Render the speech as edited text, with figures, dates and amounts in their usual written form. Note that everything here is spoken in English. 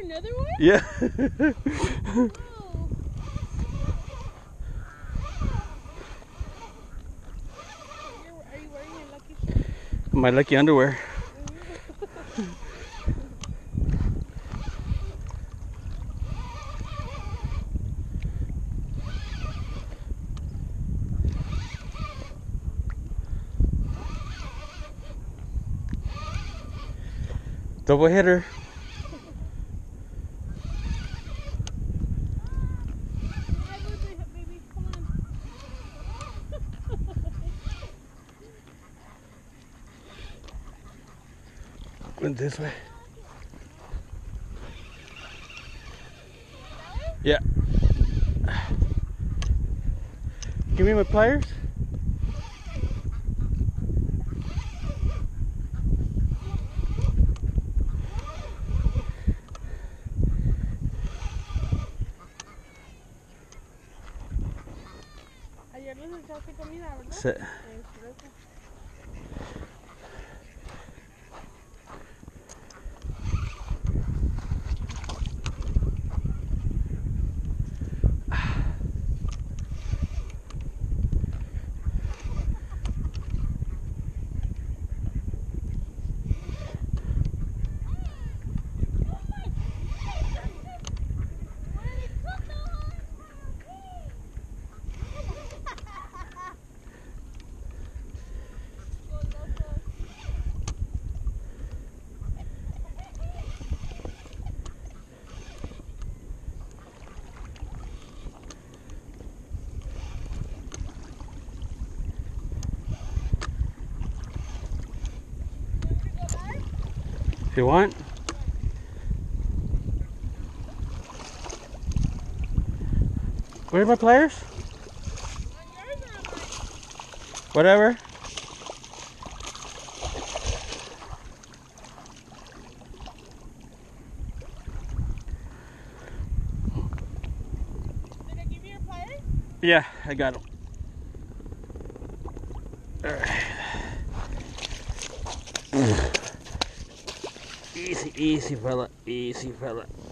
another one? Yeah. Whoa. Are you wearing your lucky shirt? My lucky underwear. Double hitter. Baby, come on. Went this way. Yeah. Give me my pliers. Ayer les echaste comida, ¿verdad? Sí. If you want. Where are my pliers? Whatever. Did I give you your pliers? Yeah, I got them. All right. Easy, easy, fella. Easy, fella.